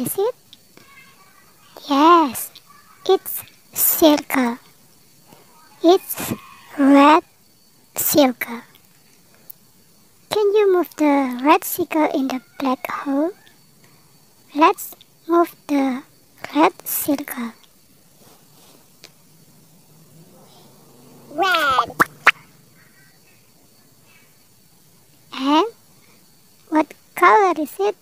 is it? Yes, it's circle. It's red circle. Can you move the red circle in the black hole? Let's move the red circle. Red. And what color is it?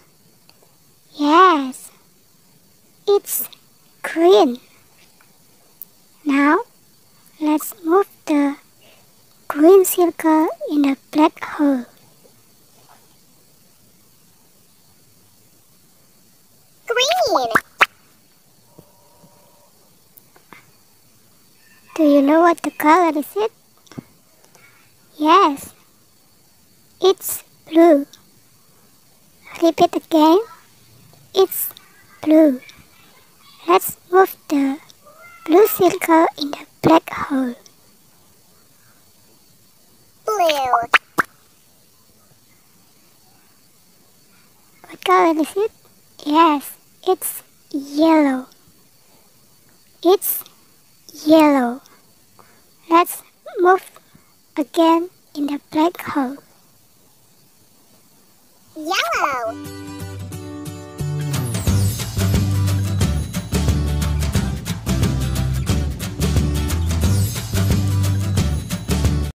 Yes, it's green. Now, let's move the green circle in the black hole. Green. Do you know what the color is it? Yes, it's blue. Repeat again. It's blue. Let's move the blue circle in the black hole. Blue. What color is it? Yes, it's yellow. It's yellow. Let's move again in the black hole.